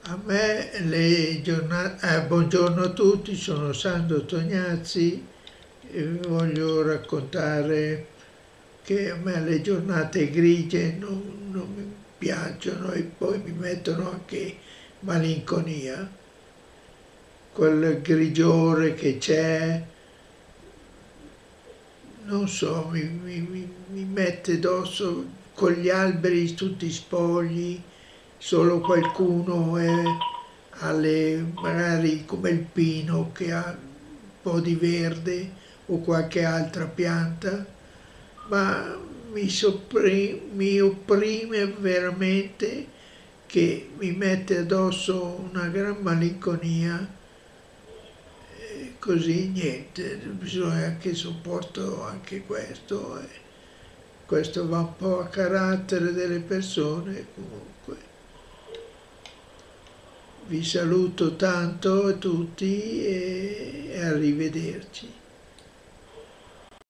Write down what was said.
A me le giornate, buongiorno a tutti, sono Sandro Tognazzi e vi voglio raccontare che a me le giornate grigie non mi piacciono e poi mi mettono anche malinconia. Quel grigiore che c'è, non so, mi mette addosso con gli alberi tutti spogli, solo qualcuno ha magari come il pino che ha un po' di verde o qualche altra pianta, ma mi opprime veramente, che mi mette addosso una gran malinconia. Così niente, bisogna che sopporto anche questo. Questo va un po' a carattere delle persone. Comunque vi saluto tanto a tutti e arrivederci.